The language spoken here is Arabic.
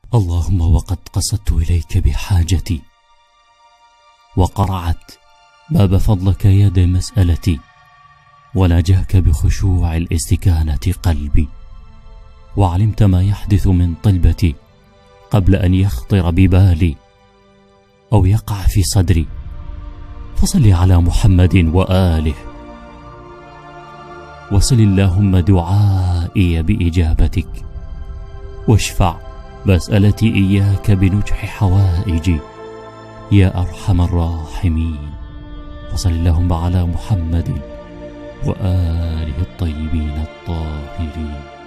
اللهم وقد قصدت إليك بحاجتي، وقرعت باب فضلك يد مسألتي، وناجاك بخشوع الاستكانة قلبي، وعلمت ما يحدث من طلبتي قبل أن يخطر ببالي أو يقع في صدري، فصل على محمد وآله، وصل اللهم دعائي بإجابتك، واشفع مسألتي إياك بنجح حوائجي يا أرحم الراحمين. وصل اللهم على محمد وآله الطيبين الطاهرين.